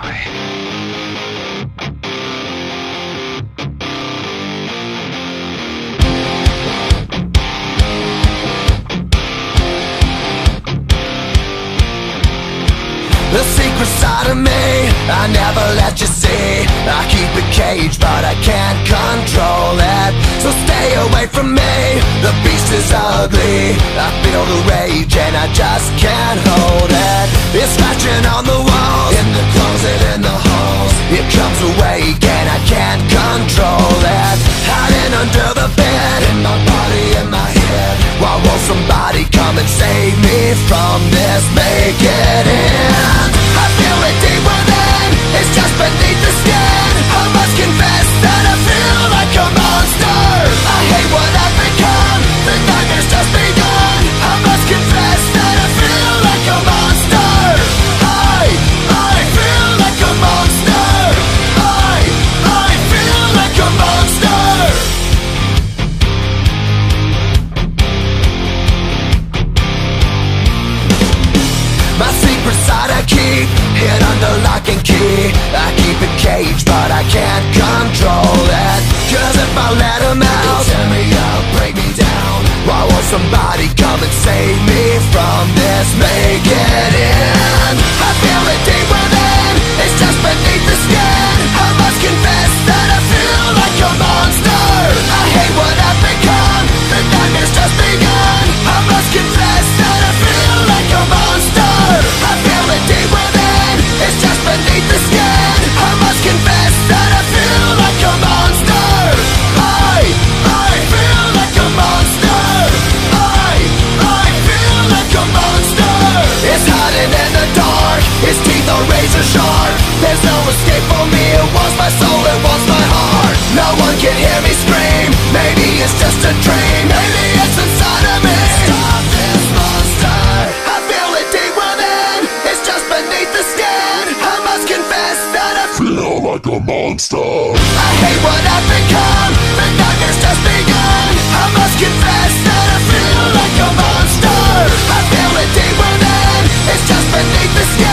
The secret side of me, I never let you see. I keep it caged, but I can't control it. So stay away from me, the beast is ugly. I feel the rage and I just can't hold it. It's scratching on the walls, in the closet, in the halls. It comes awake and I can't control it. Hiding under the bed, in my body, in my head. Why won't somebody come and save me from this? Make it end. I feel it deep within, it's just beneath the skin. I must confess that I feel like a monster. I hate what I've become, the nightmare's just begun. I must confess that I feel like a monster. I feel like a monster. I feel like a monster. My secret side I keep hid under lock and key. I keep it caged, but I can't control it. Cause if I let him out, he'll tear me up, break me down. Why won't somebody come and save me from this? Make it end. I feel it deep within, it's just beneath the skin. I must confess that I feel like a monster. I hate what I've become, the nightmare's just begun. I must confess that I feel like a monster. I feel it deep within, it's just beneath the skin. I must confess that I feel like a monster. I feel like a monster. I feel like a monster. It's hiding in the dark, its teeth are razor sharp. There's no escape for me, it wants my soul, it wants my heart. No one can hear me scream, maybe it's just a dream. Maybe it's inside of me. Stop this monster. I feel it deep within, it's just beneath the skin. I must confess that I feel like a monster. I hate what I've become, the nightmare's just begun. I must confess that I feel like a monster. I feel it deep within, it's just beneath the skin.